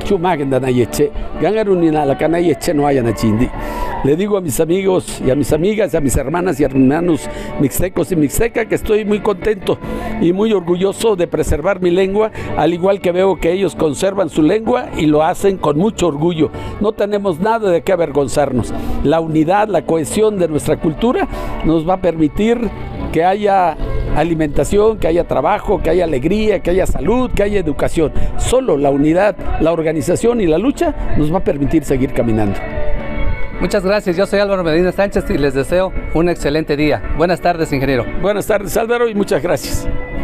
Chumagandanayeche, Gangarunina la canayeche no hayan achindi. Le digo a mis amigos y a mis amigas, a mis hermanas y hermanos mixtecos y mixteca que estoy muy contento y muy orgulloso de preservar mi lengua, al igual que veo que ellos conservan su lengua y lo hacen con mucho orgullo. No tenemos nada de qué avergonzarnos. La unidad, la cohesión de nuestra cultura nos va a permitir que haya alimentación, que haya trabajo, que haya alegría, que haya salud, que haya educación. Solo la unidad, la organización y la lucha nos va a permitir seguir caminando. Muchas gracias, yo soy Álvaro Medina Sánchez y les deseo un excelente día. Buenas tardes, ingeniero. Buenas tardes, Álvaro, y muchas gracias.